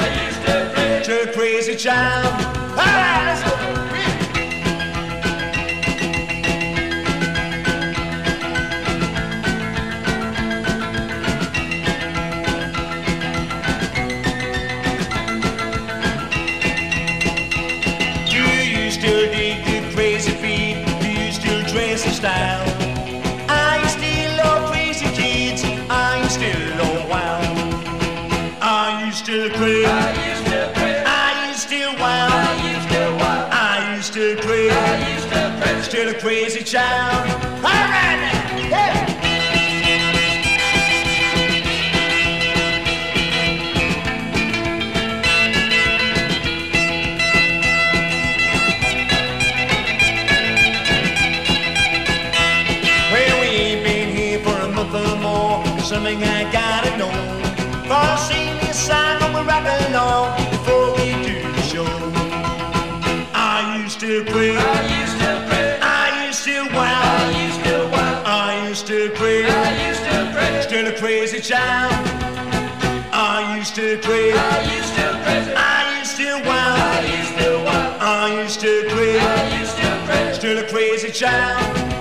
used to pray. Still a crazy child. All right, let's go. Still dig the crazy beat, do you still dress in style? Are you still love crazy kids? Are you still love wild? Are you still crazy? Are you still pray? Are you still wild? Are you still wild? Are you still crazy? Are you still pray? Still a crazy child? All right now, yeah. Something I gotta know. For sing me a song and we'll rock along before we do the show. Are you still crazy? Are you still pray? Are you still wild? Are you still wild? Are you still crazy? Are you still pray? Still a crazy child? Are you still crazy? Are you still crazy? Are you still wild? Are you still wild? Are you still crazy? Are you still pray? Still a crazy child?